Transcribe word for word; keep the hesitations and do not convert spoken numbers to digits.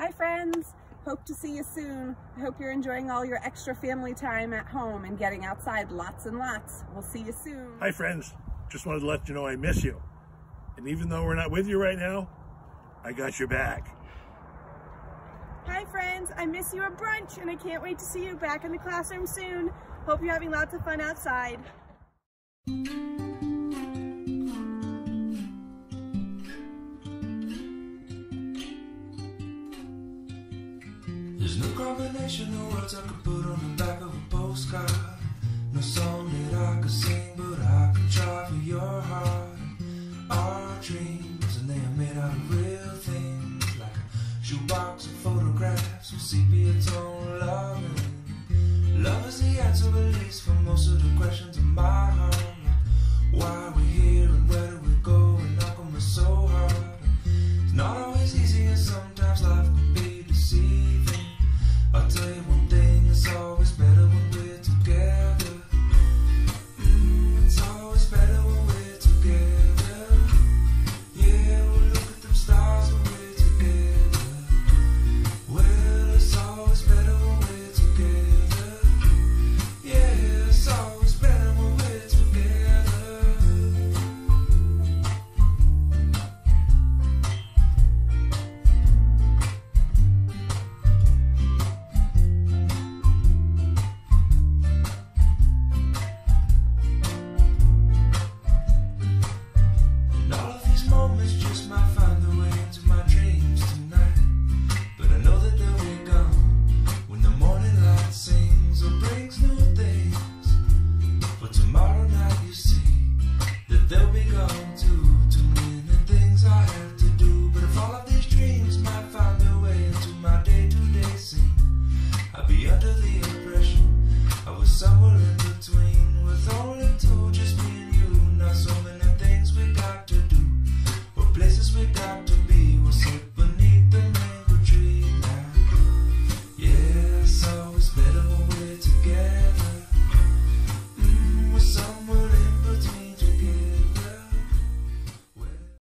Hi friends, hope to see you soon. I hope you're enjoying all your extra family time at home and getting outside lots and lots. We'll see you soon. Hi friends, just wanted to let you know I miss you. And even though we're not with you right now, I got your back. Hi friends, I miss you at brunch and I can't wait to see you back in the classroom soon. Hope you're having lots of fun outside. There's no combination of words I could put on the back of a postcard. No song that I could sing, but I can try for your heart. Our dreams, and they are made out of real